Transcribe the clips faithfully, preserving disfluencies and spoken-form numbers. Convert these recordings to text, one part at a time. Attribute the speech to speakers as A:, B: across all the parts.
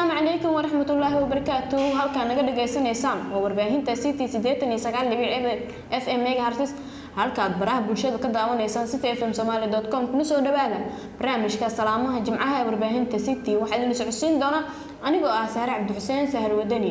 A: السلام عليكم ورحمة الله وبركاته. هل كان نقدر جالسين إنسان وورباهين تسيتي سيدتني سجال لبيع إف إم ميجا هرتز. هل كان براه بلشة كده عون إنسان سيتي إف إم سومالي دوت كوم نسوا دبالة برامج كسلامة جمعها ورباهين تسيتي واحد من سبعين دونا أنا جو أسارع عبد الحسين سهل ودني.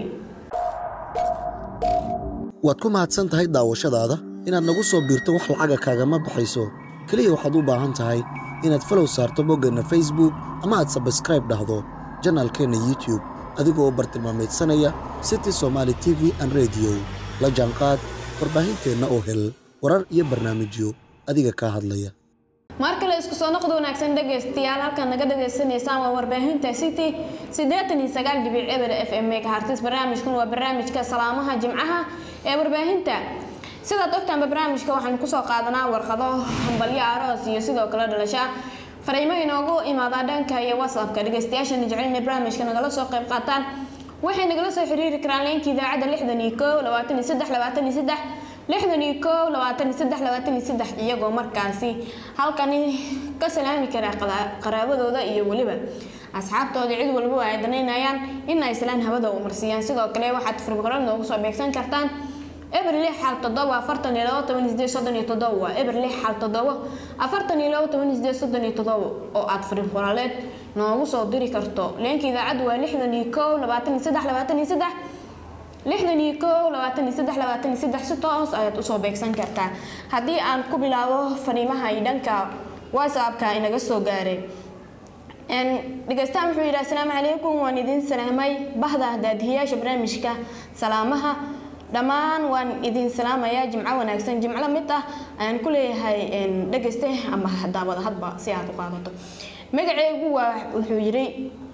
B: وأتكون مع تسنت هاي داوشة هذا إن النقص بيرتوح الحاجة كجماعة بحيسه كليه وحضوبة عن هاي إن تفلو صارت بوجنا فيسبوك أما تسبسكرايب دهضو جنال كنا يوتيوب أديكوا برتمامات سنية سيتي سومالي تي في أن راديو لجانقات ورباهين كنا أوهل ورر يبرنامجيو أديكا كاهد ليا
A: marka la isku soo noqdo wanaagsan dhageystayaal halkan naga dhageysanaysan waa warbaahinta City siddeetan iyo sagaal dhibic eber F M ka hartis barnaamijkan waa barnaamijka salaamaha jimcaha ee warbaahinta sida doctor barnaamijka waxaan ku soo qaadanaa warqado hambalyo aroos iyo sidoo kale dhalasho fariimo inoogu imaada dhanka iyo WhatsApp-ka dhageystayaasha jecelna barnaamijka nagala soo qayb qaataan waxay nagala soo xiriiri karaan leenka idaacada lixdan iyo kow labaatan iyo saddex labaatan iyo saddex lixdan iyo kow labaatan iyo saddex labaatan iyo saddex iyagoo markaasi halkani ka salaami kara qaraabadooda iyo waliba asxaabtooda cid walba ay danaynayaan in ay islaan hawada u marsiyaan sidoo kale waxaad firqoran noogu soo beegsan kartaan eber lix hal toddoba afartan iyo laba toban iyo siddeed soddon iyo toddoba eber lix hal toddoba afartan iyo laba toban iyo siddeed soddon iyo toddoba oo aad firqoraleed noogu soo diri karto leenka idaacadu waa lixdan iyo kow labaatan iyo saddex labaatan iyo saddex lixdan iyo kow labaatan iyo saddex labaatan iyo saddex si toos ayaad u soo beegsan kartaa haddii aan ku bilaabo fariimaha ay dhanka WhatsApp-ka inaga soo gaaray ان dhageystayaal wuxuu yiraahdaa assalaamu calaykum waan idin salaamay bahda daadiyaasha barnaamijka salaamaha dhamaan waan idin salaamayaa jimco wanaagsan jimco mid ah aan ku leeyahay in dhageyste ama daawada hadba si aad u qaadato magacaygu waa wuxuu yiri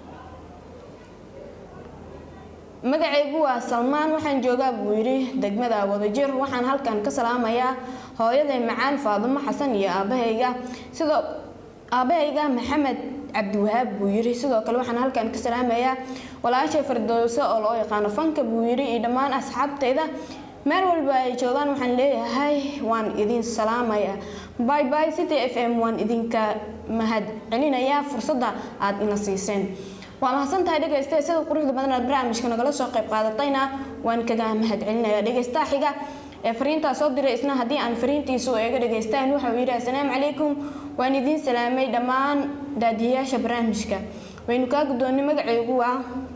A: magacaygu waa Salmaan waxaan joogaa buu yiri degmada Wadajir waxaan halkan ka salaamayaa hooyaday macaan Faadimo Xasan iyo aabahayga sidoo aabahayga Maxamed عبد الوهاب بويري سيدو كله waxaan halkan ka salaamayaa walaashay Firdawso oo loo yaqaan fanka Booyiri iyo dhamaan asxaabtayda meel walba ay joogaan waxaan leeyahay waan idin salaamayaa bye bye City F M waan idinka mahad celinayaa fursadda aad ina siiseen waa mahadsantahay dhageystayaal sida quruxda badan aad barnaamijka nagala soo qayb qaadatayna waan kaga mahad celinayaa dhageystaha xiga ee fariinta soo diray isna hadii aan fariintiisu eega dhageystaan waxa uu yiraahdaa assalaamu calaykum waan idin salaamay dhamaan daadiyaasha barnaamijka waynu ka guddoonay magacaygu waa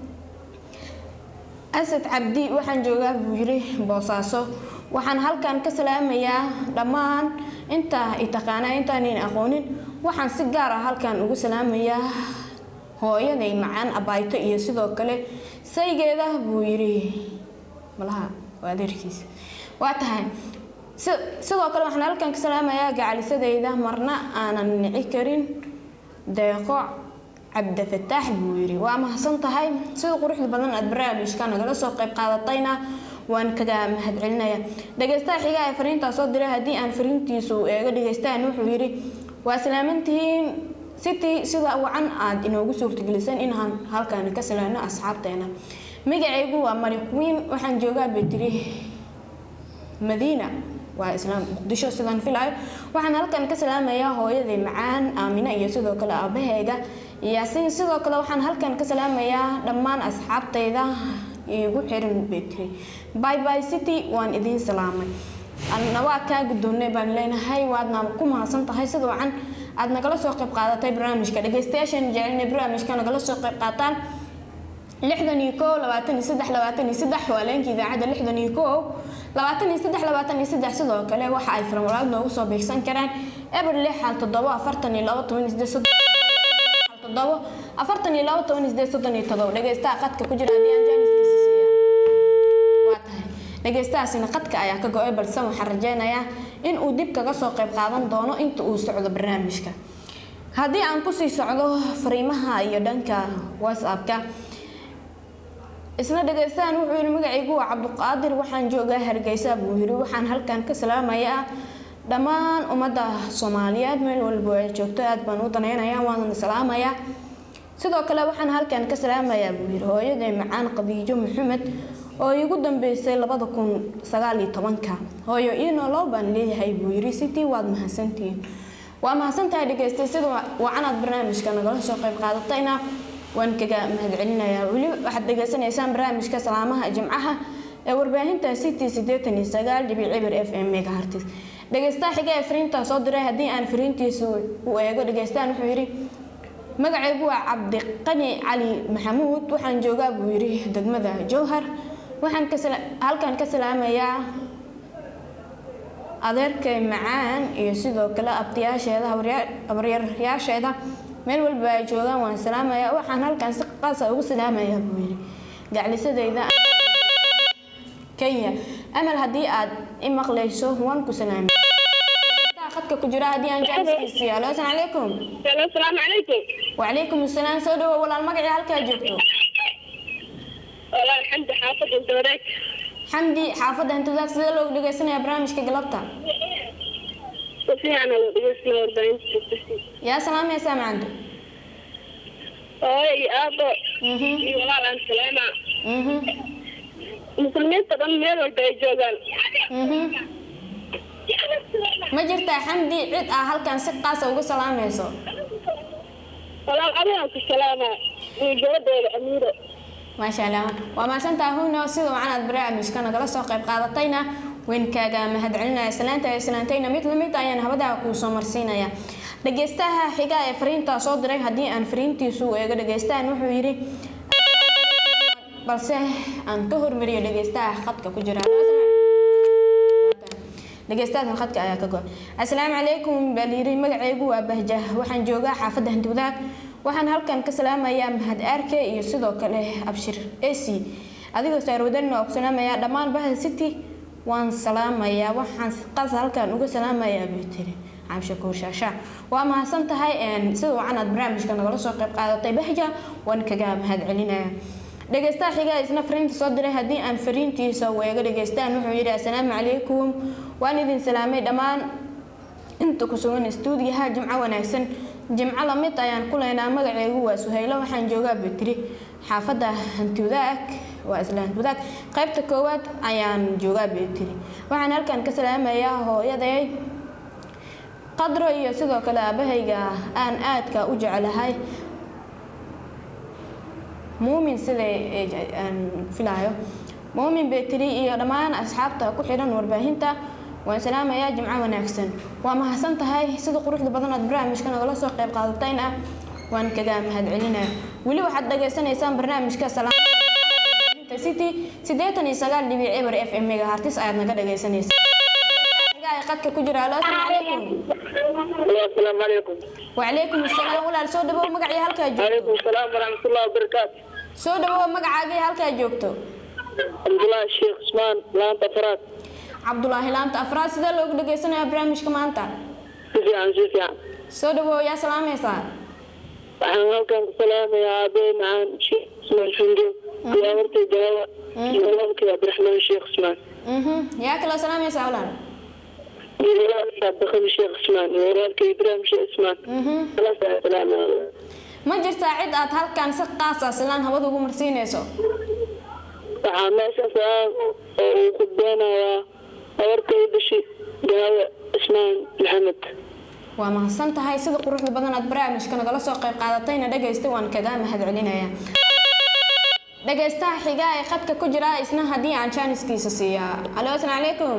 A: Asad Cabdi waxaan joogaa buu yiri Boosaaso waxaan halkan ka salaamayaa dhamaan inta ay taqaanaa intaan aqoonin waxaan si gaar ah halkan ugu salaamayaa hooyaday macaan abayto iyo sidoo kale saygeeda buu yiri malaha waa adeerkiis waa tahay sidoo kale waxaan halkan ka salaamayaa gacalisadeyda marna aanan nici karin deeqo Cabdi Fataax buu yiri waa mahadsan tahay sida quruxda badan aad barnaamijka nagala soo qayb qaadatayna waan kaga mahad celinayaa dhageystaha xiga ee fariinta soo diray hadii aan fariintiisu eega dhageystaan wuxuu yiri waa salaamantiin City sida wacan aad inoogu suurtagelisay in aan halkan ka salaano asxaabteena magacaygu waa Mari Queen waxaan joogaa Betri Madiina waa islaam muqdisho sidaan filay waxaan halkan ka salaamayaa hooyaday macaan Aamina iyo sidoo kale aabahayga Yaasiin sidoo kale waxaan halkan ka salaamayaa dhamaan asxaabtayda igu xiran Betri bye bye City waan idin salaamay anna waa ka guddoonay baan leenahay waadna ku mahadsan tahay sida wacan aad nagala soo qayb qaadatay barnaamijka dhageystayaashan jecelna barnaamijka nagala soo qayb qaataan lixdan iyo kow labaatan iyo saddex labaatan iyo saddex waa leenka idaacada lixdan iyo kow labaatan iyo saddex labaatan iyo saddex sidoo kale waxa ay farmalaad noogu soo beegsan karaan eber lix hal toddoba afartan iyo laba toban iyo siddeed soddon toddoba afartan iyo laba toban iyo siddeed soddon iyo toddoba dhageystaha qadka ku jira hadii aan jaaniska siisiyo waa tahay dhageystahaasina qadka ayaa ka go'ay balse waxaan rajaynayaa in uu dib kaga soo qayb qaadan doono inta uu socdo barnaamijka hadii aan ku sii socdo fariimaha iyo dhanka WhatsApp-ka isna dhageystaan wuxuu yiri magacaygu waa Cabduqaadir waxaan joogaa Hargeysa buu yiri waxaan halkan ka salaamayaa dhamaan ummadda Soomaaliyeed meel walba ay joogto aad baan u danaynayaa waan salaamayaa sidoo kale waxaan halkan ka salaamayaa buu yiri hooyaday macaan Qadiijo Maxamed oo igu dambeysay laba kun sagaal iyo toban hooyo ino loo baan leeyahay buu yiri City waad mahadsantiin waa mahadsantahay dhageystayaal sida wacan aad barnaamijka nagala soo qayb qaadatayna waan kaga mahadcelinayaa weli waxaad dhageysanaysaan barnaamijka salaamaha jimcaha ee warbaahinta City siddeetan iyo sagaal dhibic eber F M megahertz dhageysta xiga ee fariinta soo diray hadii aan fariintiisu u eego dhageystaan wuxuu yiri magacaygu waa Cabdiqani Cali Maxamuud waxaan joogaa buu yiri degmada Jowhar waxaan ka halkan ka salaamayaa adeerkay macaan iyo sidoo kale abtiyaasheeda habaryaasheeda meel walba ay joogaan waan salaamayaa waxaan halkan si qaas ah ugu salaamayaa buu yiri gaclisadeyda Kenya amal hadii aad imaqleyso waan ku salaamay khadka ku jira hadii aan jaansiiso alo assalaamu alaykum
C: assalaamu alaykum
A: wa alaykum asalaam soo dhawo walaal magaci halka joogto
C: walaal xamdi xaafada dooreek
A: xamdi xaafada inta daad sida loo dhageysanayaa barnaamijka galabta
C: fiican loo dhageysanayaa warbaahinta
A: yaa salaam ya saamaanto
C: ay aabo iyo walaal aan salaama
A: mhm
C: muslimiinta dhan meel walba ay joogaan
A: ma jirta xamdi cid ah halkan si qaas ah ugu salaamayso
C: walaal adiga ku salaama iyo gabadheeda Amiiro
A: ma sha Allah waa ma santa huno sidoo macnaad barnaamijka nagala soo qayb qaadatayna ween kaaga mahadcelinaya salaanta ay salaantayna mid lamid ayaan habada ku soo marsiinaya dhageystaha xiga ee fariinta soo diray hadii aan fariintiisu eega dhageystaan wuxuu yiri balse aan ka hormariyo dhageystaha khadka ku jira dhageystaha khadka ayaa ka go'an assalaamu alaykum baliri magacaygu waa Bahjah waxaan joogaa xaafada Hantiwadaag waxaan halkan ka salaamayaa mahad aarke iyo sidoo kale abshir AC adigoo saarwadan oo salaamaya dhamaan Bahda City waan salaamayaa waxaan qaas halkan uga salaamayaa Bitiri Cabshakuur Shaasha waa mahadsan tahay in sidoo aan barnaamijka nagala soo qayb qaadatay Bahjah waan kaga mahadcelinayaa dhageysta xiga isna fariinta soo diray hadii aan fariintiisa weega dhageystaan wuxuu yiri assalaamu alaykum waan idin salaamay dhamaan inta ku sugan stuudiyaha jimca wanaagsan jimca la mid ayaan ku leenaa magacaygu waa Suhaylo waxaan joogaa Bitri xaafada Hantiwadaag waa isla Hantiwadaag qaybta koowaad ayaan joogaa Bitri waxaan halkan ka salaamayaa hooyaday qadro iyo sidoo kale aabahayga aan aadka u jecelahay muumin sida aan filayo muumin Bitri iyo dhamaan asxaabta ku xiran warbaahinta waan salaamayaa jimca wanaagsan waa mahadsan tahay sida quruxda badan aad barnaamijka nagala soo qayb qaadatayna waan kaga mahadcelinayaa weli waxaad dhageysanaysaan barnaamijka salaamaha City siddeetan iyo sagaal dhibic eber F M megahertz ayaad naga dhageysanaysaan xigaa qadka ku jira alo assalaamu alaykum
C: assalaamu alaykum
A: wa alaykum asalaam walaal soo dhawo magaci halka joogto
C: alaykum asalaam wa rahmatullahi wa barakaatuh
A: soo dhawo magacaaga halka joogto
C: Abdullahi Sheikh Usman laanta Afraad
A: Abdullahi laanta Afraad sida loo dhageysanayaa barnaamijka maanta
C: fiican fiican
A: soo dhawo yaa salaamaysa
C: waxaan halkan ku salaamayaa aabay macaan Sheikh Usman Xunjo iyo wartay jawaa iyo walaalkay Abdurrahman Sheikh Usman
A: mhm yaa kala salaamaysa walaal
C: Abdullah Sheikh Usman iyo walaalkay Ibrahim Sheikh Usman
A: mhm
C: salaam
A: ma jirtaa cid aad halkan si qaas ah salaan hawada ugu marsiinayso
C: waxaan meesha saa oo ku doonayaa warkay bishi Daawa Usman Maxamed
A: waa mahadsan tahay sida quruxda badan aad barnaamijka nagala soo qayb qaadatayna dhageystay waan kaga mahadcelinayaa dhageystaha xiga ee khadka ku jira isna hadii aan jaaniskiisa siiya alo assalaamu alaykum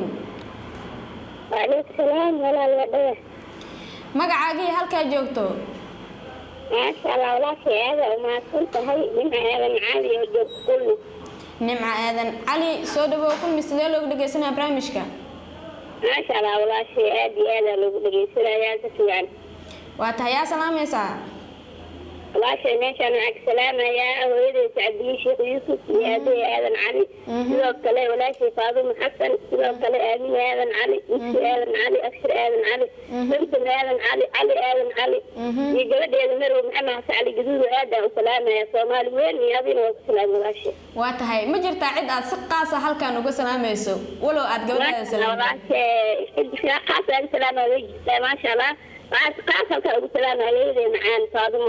C: wa alaykum salaam walaal wadada
A: magacaaga halka joogto
C: ما شاء الله ولا شيء هذا وما كنت هاي من هذا معالي وجب كله
A: نمع آذن علي سودو كل مستدل لو دقيسنا برامجك
C: ما شاء الله ولا شيء هذه هذا لو دقيسنا يا سفيان
A: واتهيا سلام يا سا
C: ولا شيء ماشي معك سلامة يا أولي سعدي شيخ يوسف يا أبي آذن علي سيدو كلي ولا شيء فاضل حسن سيدو كلي آمين آذن علي نفسي آذن علي أكثر آذن علي بنتم آذن علي علي آذن علي يجود يا زمير محمد علي جدود آذن وسلامة يا صومالي وين يا أبي وسلامة ولا شيء
A: واتهي ما جرت عد أد سقاسة هل كانوا بسلامة يسو ولو أد جود سلامة
C: ولا شيء في قاسة سلامة وجه ما شاء الله قاسة كانوا بسلامة يجي معان فاضل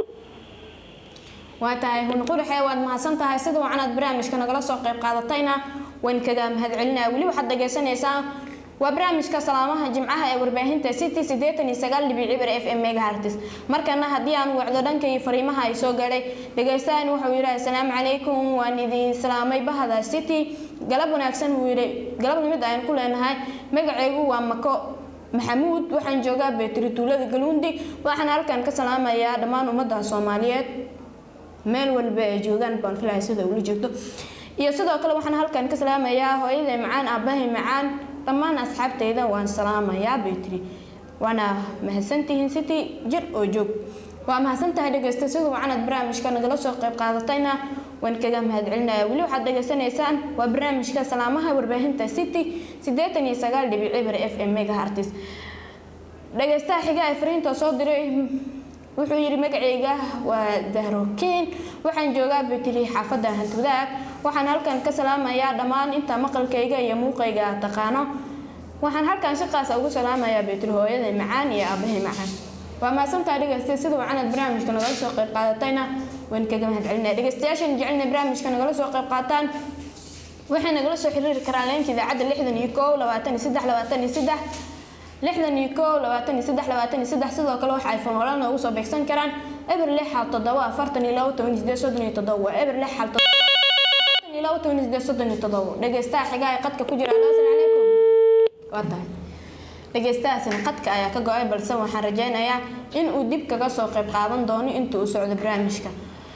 A: واتهي هون قول حيوان ما سنتها سيدو عنا برامج كنا جلسوا قيب قاعدتينا وين كذا مهد علنا ولي واحد دقيسنا يسا waa barnaamijka salaamaha jimcaha ee warbaahinta City siddeetan iyo sagaal dhibic eber F M megahertz markana hadii aan wacdo dhanka iyo fariimaha ay soo galay dhageystaan wuxuu yiraahdaa assalaamu calaykum waan idin salaamay bahada City galab wanaagsan wuu yiri galab nimid ayaan ku leenahay magacaygu waa Mako Maxamuud waxaan joogaa Beetri tuulada Galuundi waxaan halkan ka salaamayaa dhammaan ummadda Soomaaliyeed meel walba ay joogaan baan filayaa sida uu joogto iyo sidoo kale waxaan halkan ka salaamayaa hooyaday macaan aabahay macaan dhammaan asxaabtayda waan salaamayaa Beetri wana mahadsantihiin City jir oo joog waa mahadsantahay dhageysta sidoo waxaan barnaamijka nagala soo qayb qaadatayna waan kaga mahadcelinayaa wali waxaad dhageysanaysaan waa barnaamijka salaamaha warbaahinta City siddeetan iyo sagaal dhibic eber F M megahertz dhageysta xiga ee fariinta soo diray wuxuu yiri magacayga waa Dahrokin waxaan joogaa Beetri xaafadda Hantudaag waxaan halkan ka salaamayaa dhammaan inta maqalkayga iyo muuqayga taqaano waxaan halkan si qaas ah ugu salaamayaa Beetri hooyaday macaan iyo aabahay macaan waa maasantaa dhageysta sida waxaan barnaamijka nagala soo qayb qaadatayna waan kaga mahadcelinayaa dhageystayaashan jecelna barnaamijka nagala soo qayb qaataan waxay nagala soo xiriiri karaan leenka idaacadda lixdan iyo kow labaatan iyo saddex labaatan iyo saddex lixdan iyo kow labaatan iyo saddex labaatan iyo saddex sidoo kale waxa ay fanoolana noogu soo beegsan karaan eber lix hal toddoba afartan iyo labo toban iyo siddeed soddon iyo toddoba eber lix hal toddoba afartan iyo labo toban iyo siddeed soddon iyo toddoba dhageystaha xiga ee qadka ku jira assalaamu calaykum wada dhageystahaasina qadka ayaa ka go'ay balse waxaan rajaynayaa in uu dib kaga soo qayb qaadan doono inta uu socdo barnaamijka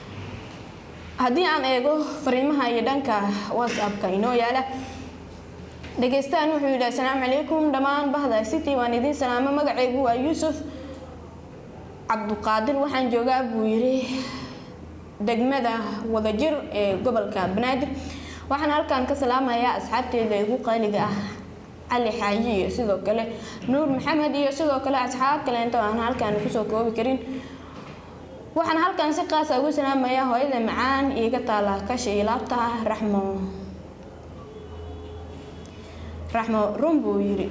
A: haddii aan eego fariimaha iyo dhanka WhatsApp-ka inoo yaala dhageystaan wuxuu yidhi assalaamu calaykum dhammaan bahda City waan idin salaamo magacaygu waa Yuusuf Cabduqaadir waxaan joogaa buu yiri degmada Wadajir ee gobolka Banaadir waxaan halkan ka salaamayaa asxaabteyda ugu qaaliga ah Ali Xaaji iyo sidoo kale Nuur Maxamed iyo sidoo kale asxaab kale inta aan halkan ku soo koobi karin waxaan halkan si qaas ah ugu salaamayaa hooyada macaan iiga taala kashi ilaabta Raxmo Raxmo Rumbo yiri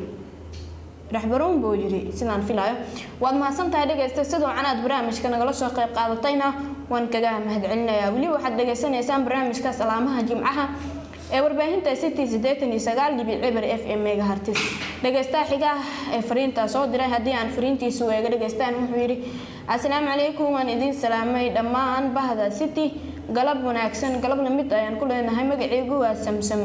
A: Raxmo Rumbo yiri sidaan filayo waad mahadsantahay dhageysta sidoo canaad barnaamijka nagala soo qayb qaadatayna waan kaga mahadcelinayaa wali waxaad dhageysanaysaan barnaamijka salaamaha jimcaha ee warbaahinta City siddeetan iyo sagaal dhibic eber F M megahertz dhageysta xiga ee fariinta soo diray hadii aan fariintiisu eega dhageystaan wuxuu yiri assalaamu calaykum waan idin salaamay dhammaan bahda City galab wanaagsan galabna mid ayaan ku leenahay magacaygu waa Samsam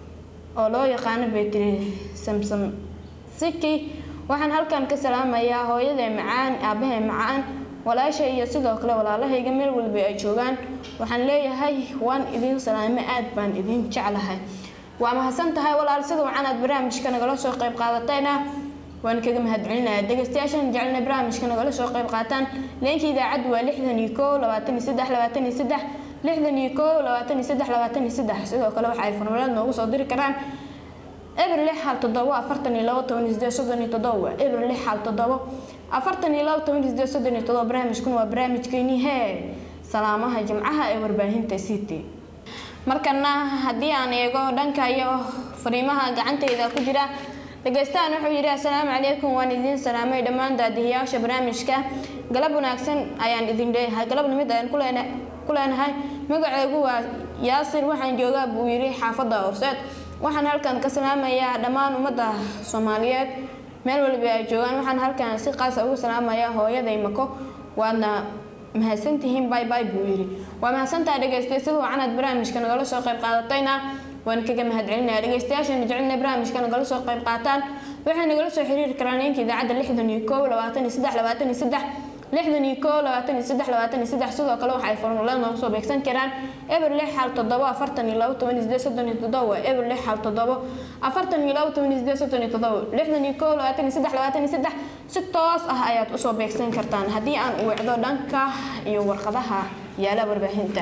A: oo loo yaqaan Beetri Samsam City waxaan halkan ka salaamayaa hooyaday macaan aabahay macaan walaashay iyo sidoo kale walaalahayga meel walba ay joogaan waxaan leeyahay waan idin salaamay aad baan idin jeclahay waa mahadsantahay walaal sidoo waxaan barnaamijka nagala soo qayb qaadatayna waan kaga mahadcelinayaa dhageystayaashan jecelna barnaamijka nagala soo qayb qaataan leenka idaacaddu waa lixdan iyo kow labaatan iyo saddex labaatan iyo saddex lixdan iyo kow labaatan iyo saddex labaatan iyo saddex sidoo kale waxa ay farmalaad noogu soo diri karaan eber lix hal toddoba afartan iyo labo toban iyo siddeed soddon iyo toddoba eber lix hal toddoba afartan iyo labo toban iyo siddeed soddon iyo toddoba barnaamijkuna waa barnaamijkeennii hee salaamaha jimcaha ee warbaahinta City markana hadii aan eego dhanka iyo fariimaha gacantayda ku jira dhageystaan wuxuu yiri assalaamu calaykum waan idin salaamay dhammaan daadiyaasha barnaamijka galab wanaagsan ayaan idin leeyahay galab nimid ayaan ku leenahay ku leenahay magacaygu waa Yaasir waxaan joogaa buu yiri xaafadda Horseed waxaan halkan ka salaamayaa dhammaan ummadda Soomaaliyeed meel walba ay joogaan waxaan halkan si qaas ah ugu salaamayaa hooyaday Mako waana mahadsantihiin bye bye buu yiri waa mahadsantahay dhageystayaal sidoo waxaan barnaamijka nagala soo qayb qaadatayna waan kaga mahadcelinayaa dhageystayaashan jecelna barnaamijka nagala soo qayb qaataan waxay nagala soo xiriiri karaan leenka idaacadda lixdan iyo kow labaatan iyo saddex labaatan iyo saddex lixdan iyo kow labaatan iyo saddex labaatan iyo saddex sidoo kale waxa ay farmalaad noogu soo beegsan karaan eber lix hal toddoba afartan iyo labo toban iyo siddeed soddon iyo toddoba eber lix hal toddoba afartan iyo labo toban iyo siddeed soddon iyo toddoba lixdan iyo kow labaatan iyo saddex labaatan iyo saddex si toos ah ayaad u soo beegsan kartaan hadii aan u wacdo dhanka iyo warqadaha yaala warbaahinta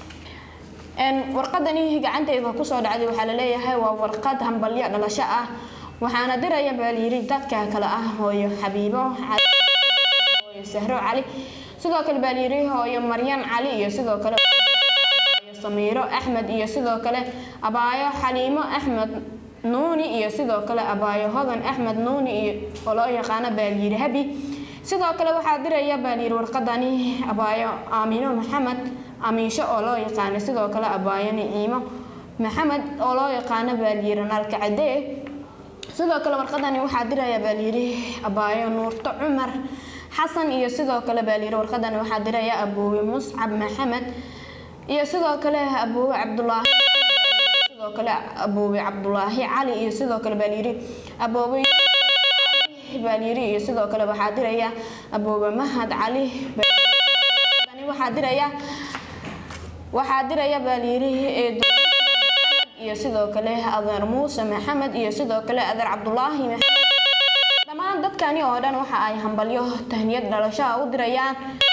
A: en warqadani gacantayda ku soo dhacday waxa la leeyahay waa warqad hambalyo dhalasho ah waxaana diraya baaliiri dadka kala ah hooyo Xabiibo hooyo Sahro Cali sidoo kale baaliiri hooyo Maryan Cali iyo sidoo kale hooyo Samiiro Axmed iyo sidoo kale abaayo Xaliimo Axmed Nuuni iyo sidoo kale abaayo Hodan Axmed Nuuni iyo oo loo yaqaan baaliiri Habi sidoo kale waxa diraya baaliiri warqadani abaayo Aamino Maxamed Amiisho oo loo yaqaan sidoo kale abaayo Niimo Maxamed oo loo yaqaan baaliiri Nalka Cadee sidoo kale warqadani waxaa diraya baa layiri abaayo nuurto cumar xasan iyo sidoo kale baa layiri warqadani waxaa diraya aboowe muscab maxamed iyo sidoo kale aboowe cabdulaahi sidoo kale aboowe cabdulaahi cali iyo sidoo kale baa layiri aboowe baa layiri iyo sidoo kale waxaa diraya aboowe mahad cali warqadani waxaa diraya waxaa diraya baa layiri ee iyo sidoo kale adeer muuse maxamed iyo sidoo kale adeer cabdulaahi maxamed dhammaan dadkani oo dhan waxa ay hambalyo tahniyad dhalasho u dirayaan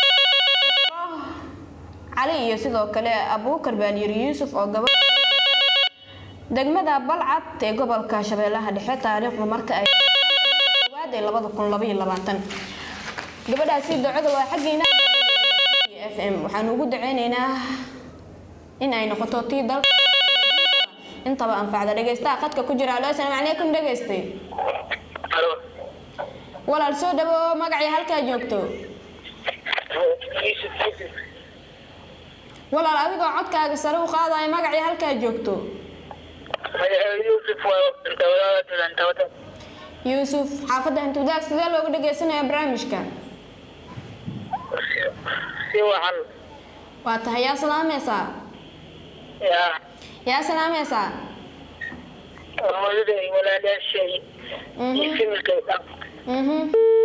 A: cali iyo sidoo kale abuukar baaliiri yuusuf oo gabadh degmada balcad ee gobolka shabeellaha dhexe taariikhdu marka ay waaday laba kun laba iyo labaatan gabadhaasi ducada waa xageena F M waxaan ugu duceynaynaa in ay noqoto tii dalka intaba anfacda dhageystaha qadka ku jira. Allo assalaamu calaykum dhageystay.
D: Halo.
A: walaal soo dhawo magacii halka joogto. walaal adigoo codkaaga sare u qaadayo magacii halka joogto.
D: Yusuf waa inta wada inta wada.
A: Yusuf xaafadda inta wadaag sidee loogu dhageysanayaa barnaamijka?
D: Si waxan.
A: waa tahay yaa salaamaysa.
D: Ya.
A: yaa salaamaysa.
D: Walaal walaal shay.
A: mhm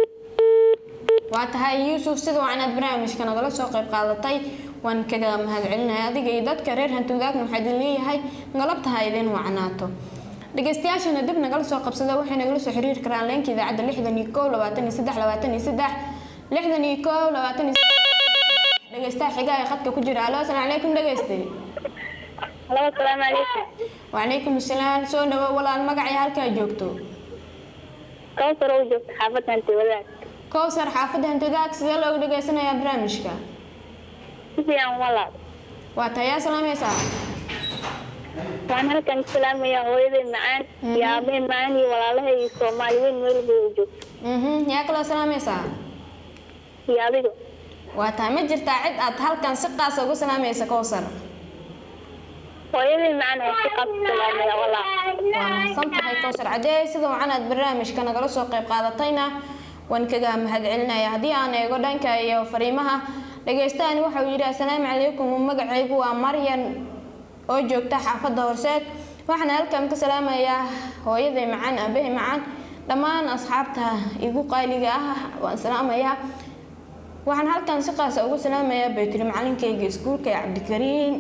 A: waa tahay Yusuf sidoo aan barnaamijka nagala soo qayb qaadatay waan kaga mahadcelinahay adiga iyo dadka reer Hantuudaag waxay leeyahay galabtaha idin wacanaato. dhageystayaashana dib nagala soo qabsada waxay nagala soo xiriir karaan leenka idaacadda lixdan iyo kow labaatan iyo saddex labaatan iyo saddex lixdan iyo kow labaatan iyo saddex dhageystaha xiga ee khadka ku jira. Allo assalaamu calaykum dhageystay.
C: Allo assalaamu calaykum.
A: wa calaykum assalaam soo dhawo walaal magacii halka joogto.
C: Kawsar oo joogto xaafadda inta wadaag.
A: Kawsar xaafadda inta wadaag sidee loogu dhageysanayaa barnaamijka?
C: Si fiican walaal.
A: waa tahay yaa salaamaysa.
C: waxaan halkan salaamayaa hooyaday macaan iyo aabbahay macaan iyo walaalahay iyo Soomaaliyeed meel walba joogto.
A: mhm yaa kala salaamaysa.
C: iyo adiga.
A: waa tahay ma jirtaa cid aad halkan si qaas ugu salaamaysa Kawsar?
C: hooyaday macaan oo si qaas salaamaya walaal.
A: waa santahay Kawsar cadee sidoo aan aad barnaamijka nagala soo qayb qaadatayna waan kaga mahadcelinayaa. haddii aan eego dhanka iyo fariimaha dhageystaani waxa uu yiri assalaamu calaykum magacaygu waa Maryan oo joogta xaafadda Horseed waxaan halkan ka salaamayaa hooyaday macaan aabahay macaan dhammaan asxaabta igu qaaliga ah waan salaamayaa. waxaan halkan si qaas ah ugu salaamayaa Beetri macalinkayga iskuulka Cabdikariin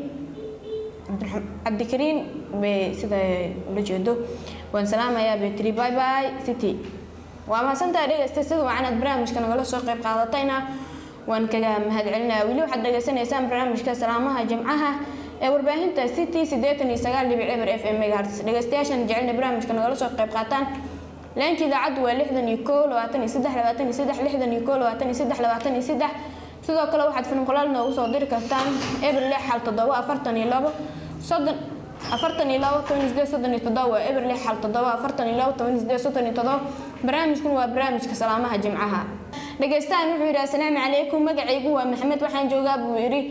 A: Cabdikariin be sida la jeedo waan salaamayaa Beetri bye bye city. waa ma santaa dhageystay sidoo aan barnaamijka nagala soo qayb qaadatayna waan kaga mahadcelinayaa. wili waxaad dhageysanaysaan barnaamijka salaamaha jimcaha ee warbaahinta city siddeetan iyo sagaal dhibic eber F M megahertz. dhageystayaashan jecelna barnaamijka nagala soo qayb qaataan leenka idaacaddu waa lixdan iyo kow labaatan iyo saddex labaatan iyo saddex lixdan iyo kow labaatan iyo saddex labaatan iyo saddex. sidoo kale waxaad filim qolaal noogu soo diri kartaan eber lix hal toddoba afartan iyo labo soddon afartan iyo labo toban iyo siddeed soddon iyo toddoba eber lix hal toddoba afartan iyo labo toban iyo siddeed soddon iyo toddoba. barnaamijkan waa barnaamijka salaamaha jimcaha. dhageystahan wuxuu yiri assalaamu calaykum magacaygu waa Maxamed waxaan joogaa buu yiri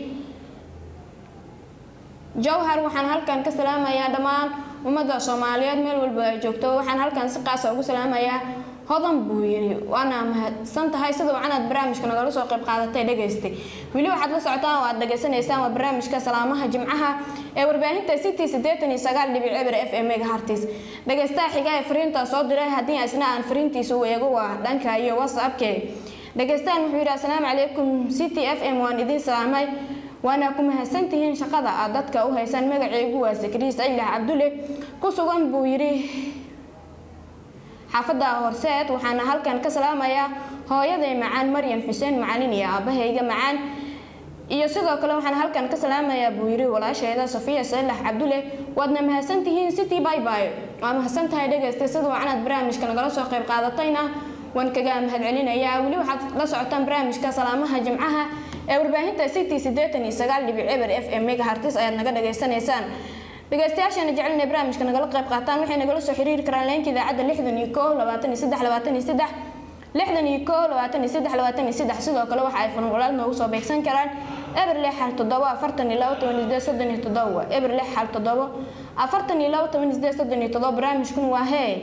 A: Jawhar waxaan halkan ka salaamayaa dhammaan ummadda Soomaaliyeed meel walba ay joogto. waxaan halkan si qaas ah ugu salaamayaa hodan buu yiri waana mahadsantahay sidoo aan barnaamijka nagala soo qayb qaadatay dhageystay. wili waxaad la socotaan oo aad dhageysanaysaan waa barnaamijka salaamaha jimcaha ee warbaahinta city siddeetan iyo sagaal dhibic eber F M megahertz. dhageystaha xiga ee fariinta soo diray haddii asna aan fariintiisa u eego waa dhanka iyo WhatsApp-ka. dhageystahan wuxuu yiri assalaamu calaykum city F M waan idin salaamay waana ku mahadsantihiin shaqada aad dadka u haysan. magacaygu waa Sakriis Aylah Cabdulle ku sugan buu yiri xaafadda Horseed waxaana halkan ka salaamayaa hooyaday macaan Maryan Xuseen Macalin iyo aabahayga macaan iyo sidoo kale waxaan halkan ka salaamayaa buu yiri walaashayda Safiya Aylah Cabdulle waadna mahadsantihiin city bye bye. waan mahadsantahay dhageystay sidoo aan barnaamijka nagala soo qayb qaadatayna waan kaga mahadcelinayaa. wili waxaad la socotaan barnaamijka salaamaha jimcaha ee warbaahinta city siddeetan iyo sagaal dhibic eber F M megahertz ayaad naga dhageysanaysaan. dhageystayaashana jecelna barnaamijka nagala qayb qaataan waxay nagala soo xiriiri karaan leenka idaacadda lixdan iyo kow labaatan iyo saddex labaatan iyo saddex lixdan iyo kow labaatan iyo saddex labaatan iyo saddex. sidoo kale waxa ay fariin walaal noogu soo beegsan karaan eber lix hal toddoba afartan iyo labo toban iyo siddeed soddon iyo toddoba eber lix hal toddoba afartan iyo labo toban iyo siddeed soddon iyo toddoba. barnaamijkuna waa hee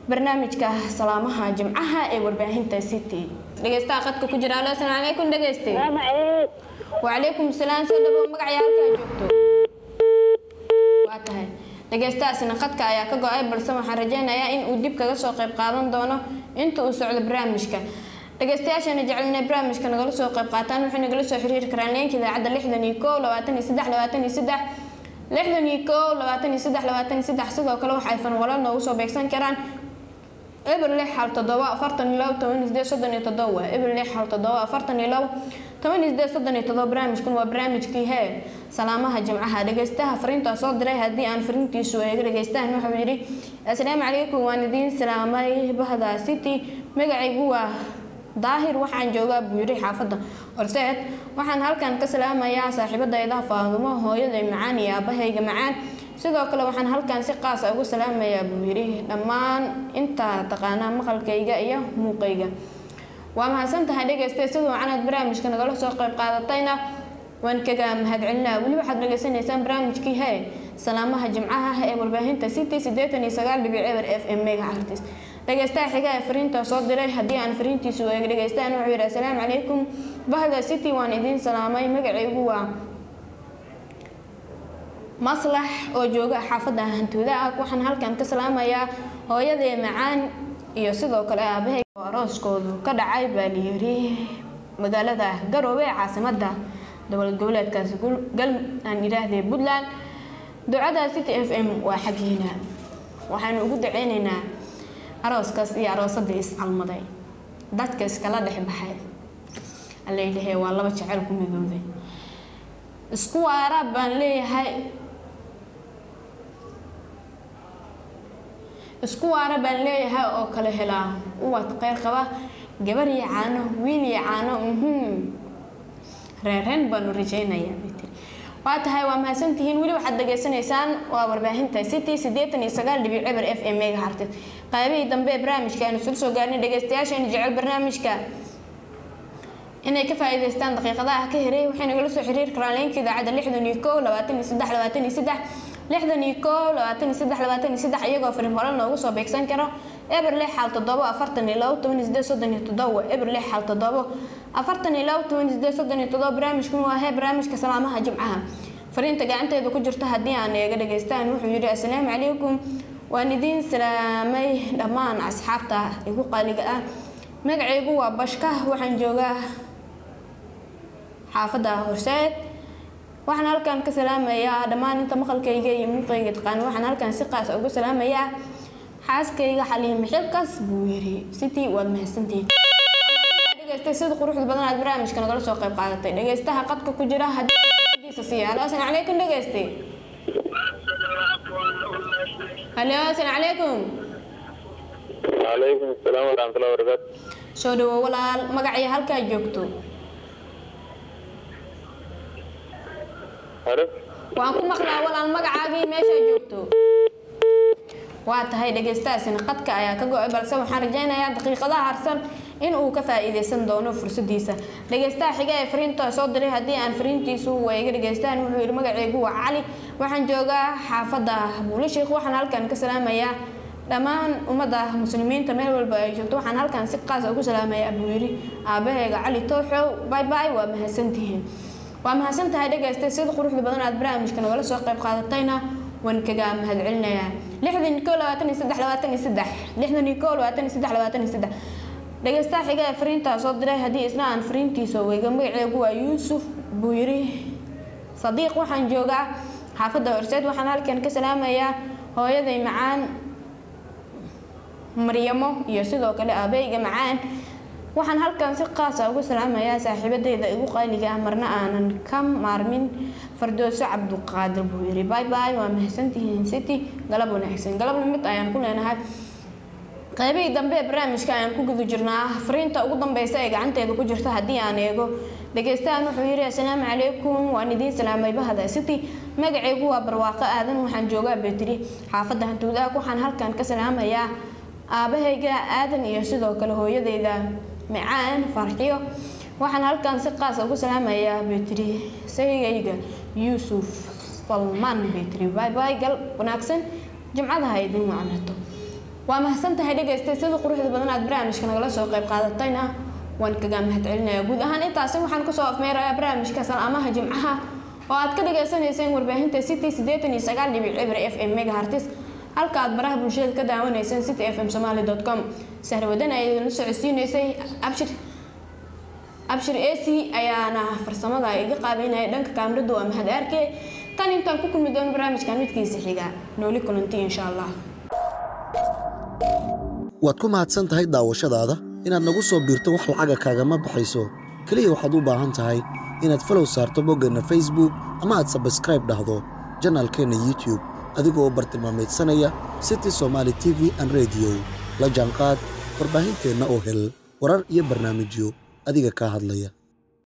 A: barnaamijka salaamaha jimcaha ee warbaahinta City. Dhageystaha qadka ku jira. Assalaamu calaykum dhageystay. Wa calaykum salaam soo dhawow magacaaga halka joogto. Waa tahay. Dhageystahaasina qadka ayaa ka go'ay balse waxaan rajaynayaa in uu dib kaga soo qayb qaadan doono inta uu socdo barnaamijka. dhageystayaashana jecelna barnaamijka nagala soo qayb qaataan waxay nagala soo xiriiri karaan leenka idaacadda lixdan iyo kow labaatan iyo saddex labaatan iyo saddex lixdan iyo kow labaatan iyo saddex labaatan iyo saddex sidoo kale waxay fan walaal noogu soo beegsan karaan eber lix hal toddoba afartan iyo labo toban iyo siddeed soddon iyo toddoba eber lix hal toddoba afartan iyo labo toban iyo siddeed soddon iyo toddoba barnaamijkan waa barnaamijkii hee salaamaha jimcaha dhageystaha fariinta soo diray haddii aan fariintiisu eega dhageystahan wuxuu yiri assalaamu calaykum waan idin salaamay bahda City magacaygu waa daahir waxaan joogaa buuri xaafada Horseed waxaan halkan ka salaamayaa saaxiibadayda Faadumo hooyaday macaan iyo aabahayga macaan sidoo kale waxaan halkan si qaas ah ugu salaamayaa buuri dhammaan inta taqaana maqalkayga iyo muuqayga waa mahadsantahay dhageystayaal sidoo aan barnaamijka nagala soo qayb qaadatayna waan kaga mahadcelinaa wali waxaad dhageysanaysaan barnaamijkii hay salaamaha jimcaha ee warbaahinta City siddeetan iyo sagaal dhibic eber F M megahertz dhageystaha xiga ee fariinta soo diray haddii aan fariintiisu eeg dhageystaan wuxuu yiri assalaamu calaykum bahda City waan idin salaamay magacaygu waa maslax oo jooga xaafada Hantuuda waxaan halkan ka salaamayaa hooyaday macaan iyo sidoo kale aabahay arooskoodu ka dhacay Baaliyeeri magaalada Garowe caasimadda dowlad goboleedkaas gal aan yiraahday Puntland ducada City F M waa xaqiina waxaan ugu duceynaynaa arooskaas iyo aroosada iscalmaday dadka iskala dhex baxay Alleeyahay waa laba jacayl ku midowday isku waara baan leeyahay isku waara baan leeyahay oo kala helaa uwad qeyr qaba gabar iyo caano wiil iyo caano mhm reereen baan rajaynayaa waa tahay waa mahadsantihiin wali waxaad dhageysanaysaan waa warbaahinta City siddeetan iyo sagaal dhibic eber F M megahertz qaybihii dambe barnaamijka aan soo gaarnay dhageystayaasha jecel barnaamijka inay ka faa'iideystaan daqiiqadaha ka hiray waxay nagala soo xiriir karaan leenka idaacadda lixdan iyo kow labaatan iyo saddex labaatan iyo saddex lixdan iyo kow labaatan iyo saddex labaatan iyo saddex iyagoo fariin hore noogu soo beegsan karo eber lix hal toddoba afartan iyo labo toban iyo siddeed soddon iyo toddoba eber lix hal toddoba afartan iyo labo toban iyo siddeed soddon iyo toddoba barnaamijkan waa hee barnaamijka salaamaha jimcaha fariinta gacanteeda ku jirta haddii aan eega dhageystaan wuxuu yiri assalaamu calaykum waan idin salaamay dhammaan asxaabta igu qaaliga ah magacaygu waa Bashka waxaan joogaa xaafada Horseed waxaan halkan ka salaamayaa dhammaan inta maqalkayga iyo muuqayga taqaan waxaan halkan si qaas ah ugu salaamayaa xaaskayga Xaliim Xilkas buu yiri City waad mahadsantihiin dhageystayaal sida quruxda badan aad barnaamijka nagala soo qayb qaadatay dhageystaha qadka ku jira haddii siyaalo assalaamu calaykum dhageystay Hello assalaamu calaykum
E: وعليكم السلام ورحمة الله وبركاته
A: soo dhawow walaal magacaaga halka joogto
E: عارف
A: waan ku maqlaa walaal magacaaga meesha joogto waa tahay dhageystayaasina qadka ayaa ka go'ay balse waxaan rajaynayaa daqiiqadaha harsan in uu ka faa'iideysan doono fursadiisa dhageystaha xiga ee fariinta soo diray haddii aan fariintiisu weega dhageystaan wuxuu yiri magacaygu waa Cali waxaan joogaa xaafada Buulishiq waxaan halkan ka salaamayaa dhammaan ummadda muslimiinta meel walba ay joogto waxaan halkan si qaas ah ugu salaamayaa buu yiri aabahayga Cali Tooxow bye bye waa mahadsantihiin waa mahadsantahay dhageystayaal sida quruxda badan aad barnaamijka nagala soo qayb qaadatayna waan kaga mahadcelinayaa lixdan iyo kow labaatan iyo saddex labaatan iyo saddex lixdan iyo kow labaatan iyo saddex labaatan iyo saddex dhageystaha xiga ee fariinta soo diray haddii isna aan fariintiisa weega magacaygu waa Yuusuf buu yiri Sadiiq waxaan joogaa xaafada Horseed waxaan halkan ka salaamayaa hooyaday macaan Maryamo iyo sidoo kale aabahayga macaan waxaan halkan si qaas ah ugu salaamayaa saaxiibadeyda igu qaaliga ah marna aanan ka maarmin Fardooso Cabduqaadir buu yiri bye bye waa mahadsantihiin City galab wanaagsan galab mid ayaan ku leenahay qaybihii dambe barnaamijka ayaan ku guda jirnaa fariinta ugu dambaysa ee gacanteeda ku jirta haddii aan eego dhageystahan wuxuu yiri assalaamu calaykum waan idin salaamay bahda City magacaygu waa Barwaaqo Aadan waxaan joogaa Beetri xaafada Hantuuda waxaan halkan ka salaamayaa aabahayga Aadan iyo sidoo kale hooyadeyda macaan Farxiyo waxaan halkan si qaas ah ugu salaamayaa Beetri sayigayga Yuusuf Salman Beetri bye bye gal wanaagsan jimcada ha idin wacnato waa mahadsantahay dhageystayaal sida quruxda badan aad barnaamijka nagala soo qayb qaadatayna waan kaga mahadcelinayaa guud ahaan intaasi waxaan ku soo afmeerayaa barnaamijka salaamaha jimcaha oo aad ka dhageysanayseen warbaahinta City siddeetan iyo sagaal dhibic eber F M megahertz halka aad baraha bulshada ka daawanayseen city f m somali dot com sahra wadan ay idin socodsiinaysay abshir abshir A C ayaana farsamada iga qaabeynaya dhanka kaamirada waa mahad arkay tan intaan ku kulmi doono barnaamijkan midkiisa xiga nooli kulanti insha Allah
B: waad ku mahadsan tahay daawashadaada inaad nagu soo biirto wax lacaga kaagama baxayso kaliya waxaad u baahan tahay inaad follow saarto boggana Facebook ama aad subscribe dhahdo channelkeena YouTube adigoo bartilmaameedsanaya City Somali T V and Radio la jaanqaad warbaahinteena oo hel warar iyo barnaamijyo adiga ka hadlaya